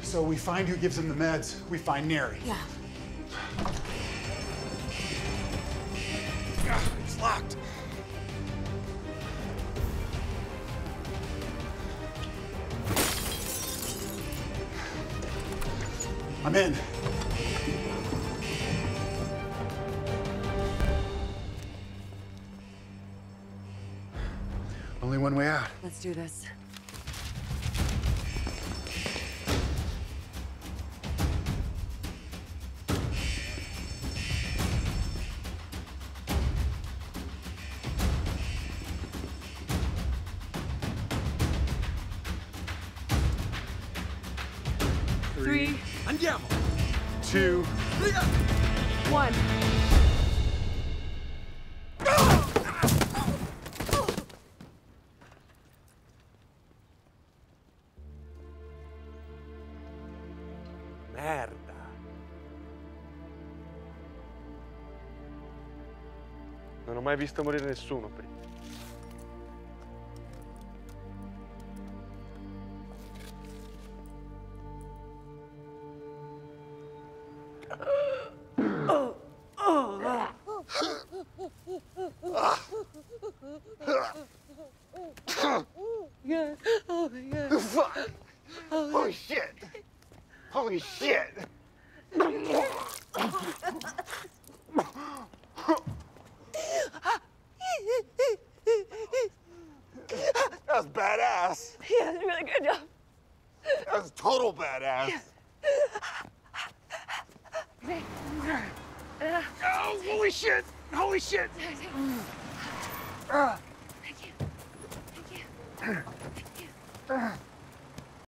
So we find who gives him the meds. We find Neri. Yeah. It's locked. I'm in. Only one way out. Let's do this. Three. Andiamo! 2. 1. Merda! Non ho mai visto morire nessuno prima. Yeah. Oh my God. Fuck! Holy shit! Holy shit! That was badass. Yeah, that's a really good job. That was total badass. Oh, holy shit! Holy shit! Thank you. Thank you. Thank you.